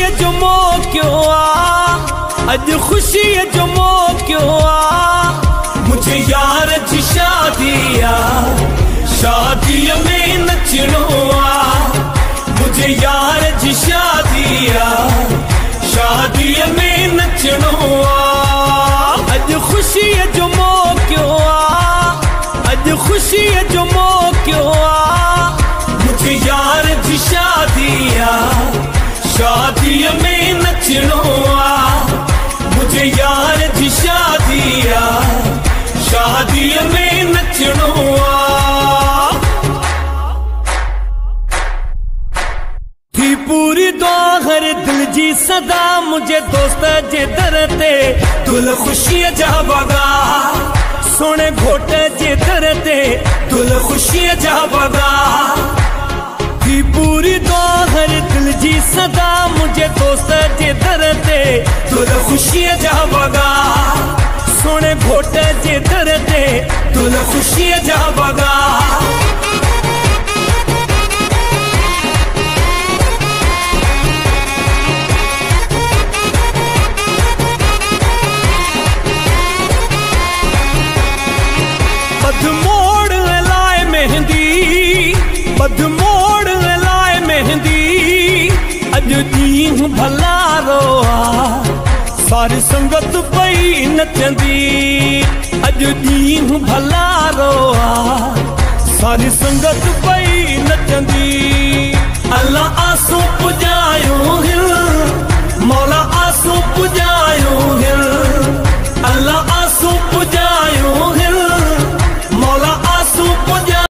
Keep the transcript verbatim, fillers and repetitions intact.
जो मौक़ो आ, अज खुशी जो मौक़ो आ। मुझे यार जी शादी आ, शादी में नचणो आ। मुझे यार जी शादी आ, शादी में नचणो आ। अज खुशी जो मौक़ो आ, अज खुशी जो मौक़ो आ। मुझे यार जी शादी आ, शादी में नचणो आ। मुझे यार जी शादी आ, शादी में नचणो आ। थी पूरी दुआ हर दिल जी सदा, मुझे दोस्त जे दर ते दुल खुशी जा बगा। सोने घोट जे दर ते दुल खुशी जा बगा। थी पूरी दुआ हर दिल जी सदा, मुझे दोस्त जे दर ते दुल खुशी जा बगा। सोने घोट जे दर ते दुल खुशी जा बगा। बदमोड़ लाए मेहंदी, बदमोड़ लाए मेहंदी। अज दीन भला रोआ, सारी संगत पई नचंदी। अज दीन भला रोआ, सारी संगत पई नचंदी। अल्लाह आसों पुजा